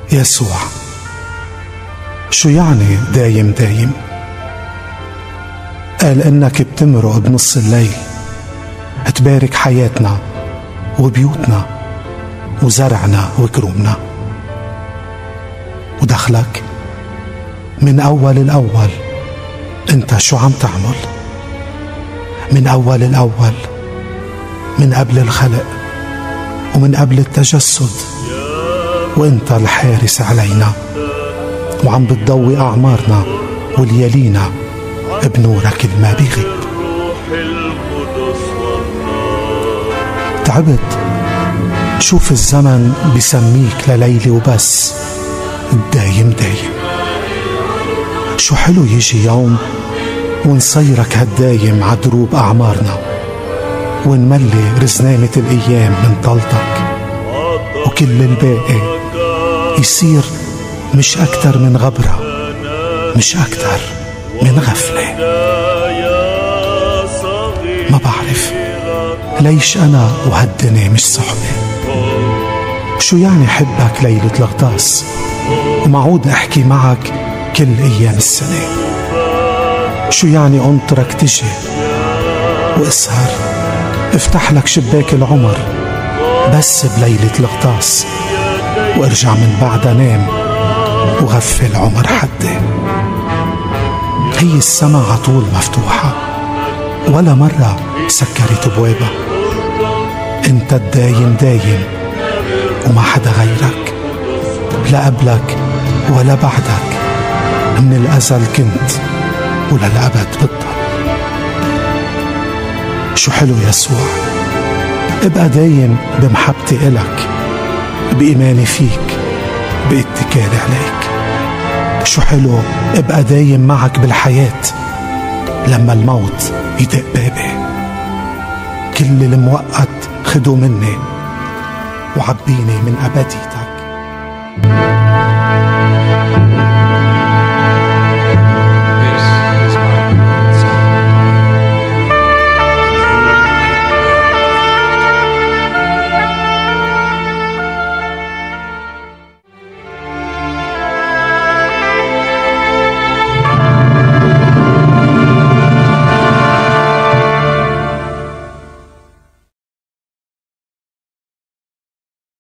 يسوع. شو يعني دايم دايم؟ قال إنك بتمرق بنص الليل تبارك حياتنا وبيوتنا وزرعنا وكرومنا. ودخلك من أول الأول أنت شو عم تعمل؟ من أول الأول، من قبل الخلق ومن قبل التجسد، وأنت الحارس علينا وعم بتضوي أعمارنا وليالينا بنورك الما بيغيب. تعبت شوف الزمن بسميك لليلي وبس الدايم دايم. شو حلو يجي يوم ونصيرك هالدايم عدروب أعمارنا، ونملي رزنامة الأيام من طلتك، وكل الباقي يصير مش أكتر من غبرة، مش أكتر من غفلة. ما بعرف ليش أنا وهالدنيا مش صحبة. شو يعني حبك ليلة الغطاس ومعود أحكي معك كل أيام السنة؟ شو يعني أنطرك تجي وأسهر افتح لك شباك العمر بس بليلة الغطاس، وارجع من بعدها نام وغفل عمر حدي؟ هي السما عطول مفتوحة ولا مرة سكرت بوابها. انت الدايم دايم وما حدا غيرك، لا قبلك ولا بعدك، من الأزل كنت وللأبد بتضل. شو حلو يسوع، ابقى دايم بمحبتي إلك، بإيماني فيك، باتكالي عليك. شو حلو ابقى دايم معك بالحياة لما الموت يدق بابي. كل المؤقت خدو مني وعبيني من أبديتك.